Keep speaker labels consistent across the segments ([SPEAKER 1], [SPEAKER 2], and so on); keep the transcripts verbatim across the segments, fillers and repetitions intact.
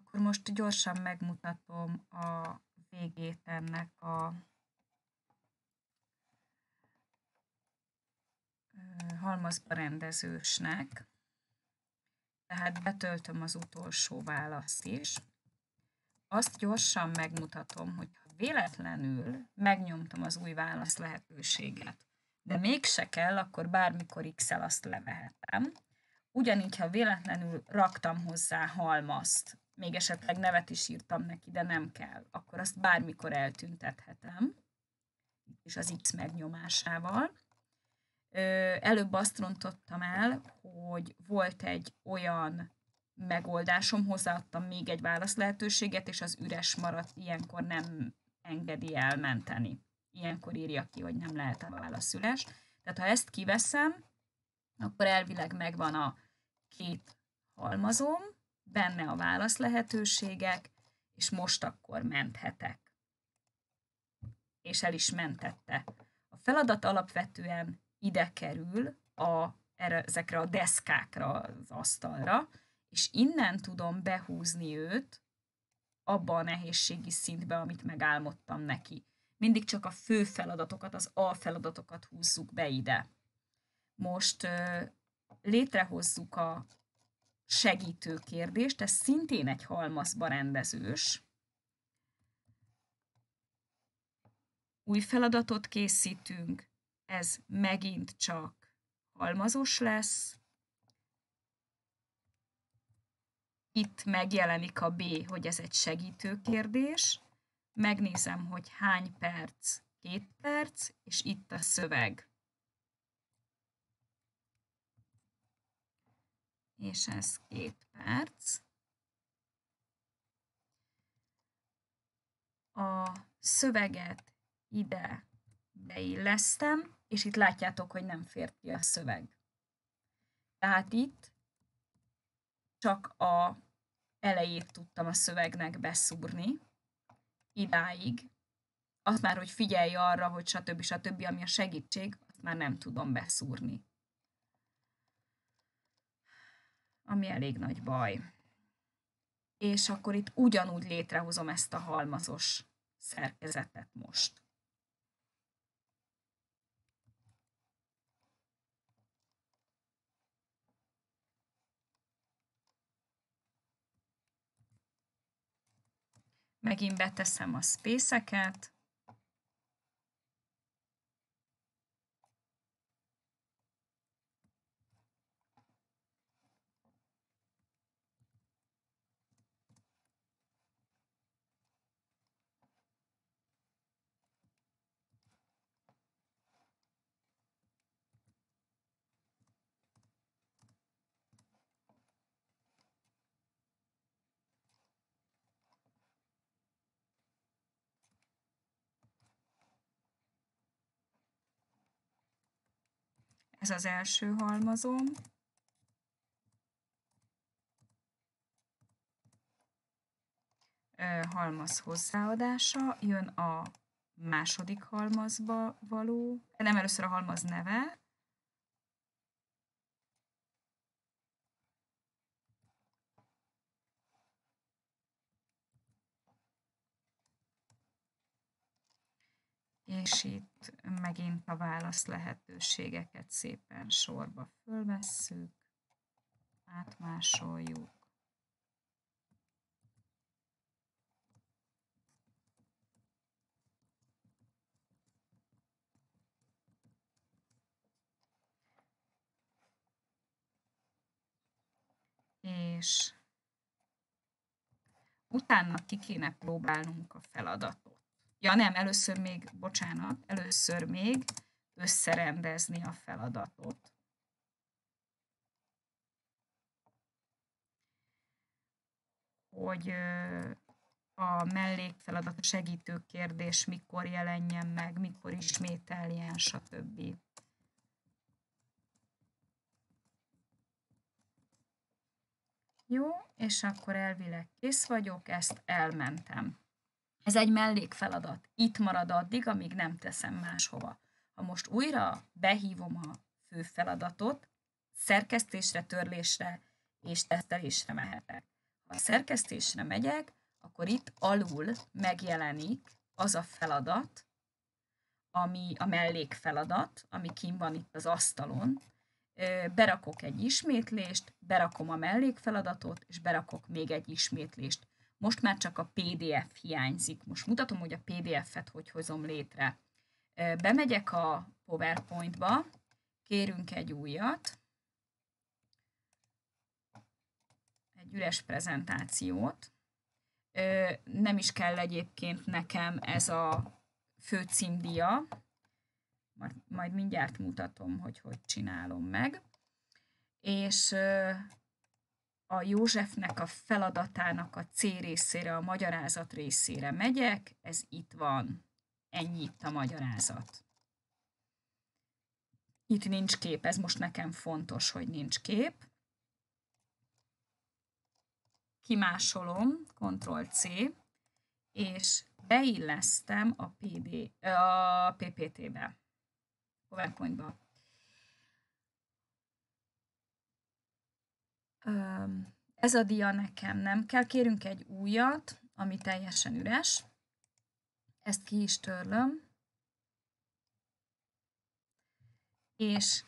[SPEAKER 1] Akkor most gyorsan megmutatom a végét ennek a halmazba rendezősnek. Tehát betöltöm az utolsó választ is. Azt gyorsan megmutatom, hogy ha véletlenül megnyomtam az új válasz lehetőséget, de mégse kell, akkor bármikor X-el azt levehetem. Ugyanígy, ha véletlenül raktam hozzá halmazt, még esetleg nevet is írtam neki, de nem kell, akkor azt bármikor eltüntethetem, és az X megnyomásával. Előbb azt rontottam el, hogy volt egy olyan megoldásom, hozzáadtam még egy válasz lehetőséget, és az üres maradt, ilyenkor nem engedi elmenteni. Ilyenkor írja ki, hogy nem lehet a válasz üres. Tehát ha ezt kiveszem, akkor elvileg megvan a két halmazom, benne a válasz lehetőségek, és most akkor menthetek. És el is mentette. A feladat alapvetően ide kerül a, ezekre a deszkákra, az asztalra, és innen tudom behúzni őt abba a nehézségi szintbe, amit megálmodtam neki. Mindig csak a fő feladatokat, az alfeladatokat húzzuk be ide. Most uh, létrehozzuk a segítő kérdést, ez szintén egy halmazba rendezős. Új feladatot készítünk, ez megint csak halmazos lesz. Itt megjelenik a B, hogy ez egy segítő kérdés. Megnézem, hogy hány perc, két perc, és itt a szöveg. És ez két perc. A szöveget ide beillesztem, és itt látjátok, hogy nem fér ki a szöveg. Tehát itt csak a elejét tudtam a szövegnek beszúrni, idáig. Azt már, hogy figyelj arra, hogy stb. stb., ami a segítség, azt már nem tudom beszúrni. Ami elég nagy baj. És akkor itt ugyanúgy létrehozom ezt a halmazos szerkezetet most. Megint beteszem a space-eket. Ez az első halmazom. Halmaz hozzáadása, jön a második halmazba való, nem, először a halmaz neve, és itt megint a válasz lehetőségeket szépen sorba fölvesszük, átmásoljuk. És utána ki kéne próbálnunk a feladatot. Ja nem, először még, bocsánat, először még összerendezni a feladatot. Hogy a mellékfeladat, a segítő kérdés mikor jelenjen meg, mikor ismételjen, stb. Jó, és akkor elvileg kész vagyok, ezt elmentem. Ez egy mellékfeladat. Itt marad addig, amíg nem teszem máshova. Ha most újra behívom a fő feladatot, szerkesztésre, törlésre és tesztelésre mehetek. Ha a szerkesztésre megyek, akkor itt alul megjelenik az a feladat, ami a mellékfeladat, ami kint van itt az asztalon. Berakok egy ismétlést, berakom a mellékfeladatot, és berakok még egy ismétlést. Most már csak a pé dé ef hiányzik. Most mutatom, hogy a pé dé ef-et hogy hozom létre. Bemegyek a PowerPoint-ba, kérünk egy újat, egy üres prezentációt. Nem is kell egyébként nekem ez a főcímdíja, majd mindjárt mutatom, hogy hogy csinálom meg. És a Józsefnek a feladatának a C részére, a magyarázat részére megyek, ez itt van. Ennyi itt a magyarázat. Itt nincs kép, ez most nekem fontos, hogy nincs kép. Kimásolom, kontroll C, és beillesztem a, pé dé, a pé pé té-be, PowerPoint-ba. Ez a dia nekem nem kell, kérünk egy újat, ami teljesen üres. Ezt ki is törlöm. És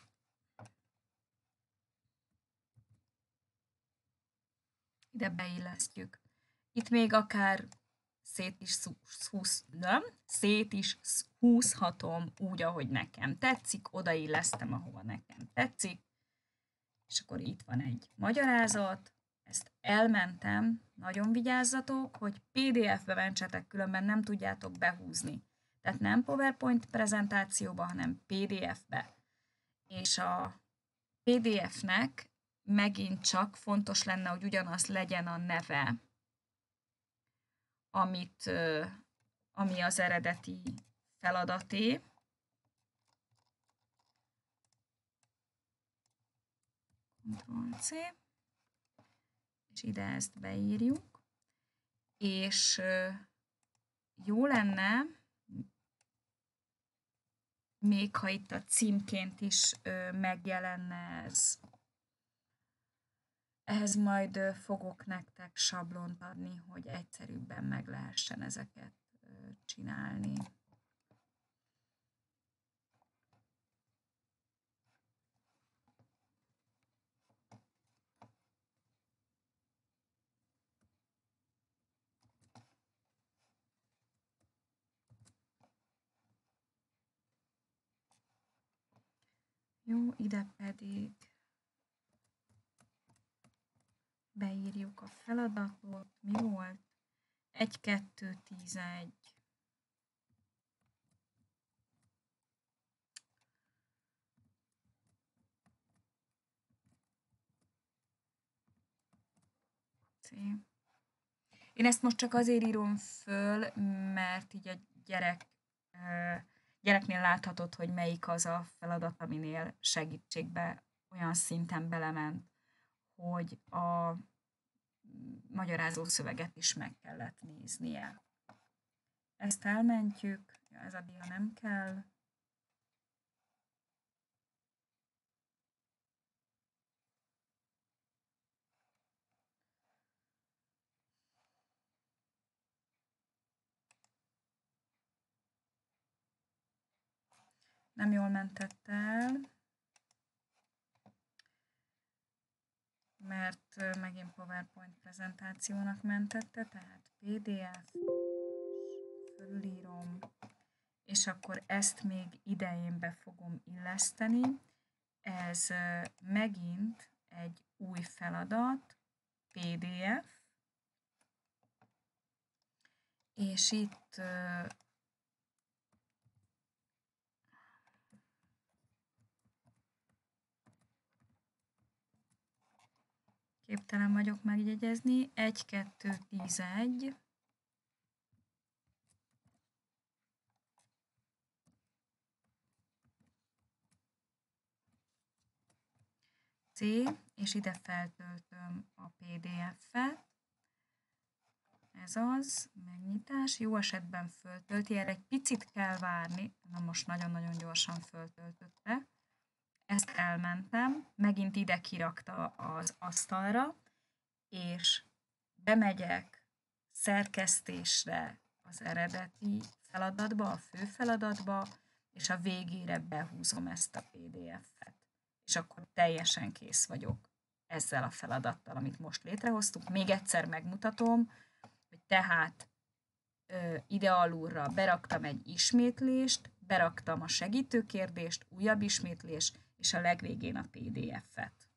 [SPEAKER 1] ide beillesztjük. Itt még akár szét is, húsz, nem? szét is húzhatom úgy, ahogy nekem tetszik, odaillesztem, ahova nekem tetszik, és akkor itt van egy magyarázat, ezt elmentem, nagyon vigyázzatok, hogy pé dé ef-be mentsetek, különben nem tudjátok behúzni. Tehát nem PowerPoint prezentációba, hanem pé dé ef-be. És a pé dé ef-nek megint csak fontos lenne, hogy ugyanaz legyen a neve, amit, ami az eredeti feladaté. kontroll C, és ide ezt beírjuk, és jó lenne, még ha itt a címként is megjelenne ez. Ehhez majd fogok nektek sablont adni, hogy egyszerűbben meg lehessen ezeket csinálni. Jó, ide pedig beírjuk a feladatot. Mi volt? egy, kettő, tizenegy. C. Én ezt most csak azért írom föl, mert így a gyerek, gyereknél láthatod, hogy melyik az a feladat, aminél segítségbe olyan szinten belement, hogy a magyarázó szöveget is meg kellett néznie. Ezt elmentjük, ez a dia nem kell. Nem jól mentett el, mert megint PowerPoint prezentációnak mentette, tehát pé dé ef, fölírom, és akkor ezt még idején be fogom illeszteni. Ez megint egy új feladat, pé dé ef, és itt képtelen vagyok megjegyezni, egy, kettő, tizenegy, C, és ide feltöltöm a pé dé ef-et. Ez az, megnyitás, jó esetben föltölti, erre egy picit kell várni, na most nagyon-nagyon gyorsan föltöltötte. Ezt elmentem, megint ide kirakta az asztalra, és bemegyek szerkesztésre az eredeti feladatba, a fő feladatba, és a végére behúzom ezt a pé dé ef-et. És akkor teljesen kész vagyok ezzel a feladattal, amit most létrehoztuk. Még egyszer megmutatom, hogy tehát ö, ide alulra beraktam egy ismétlést, beraktam a segítőkérdést, újabb ismétlés, és a legvégén a pé dé ef-et.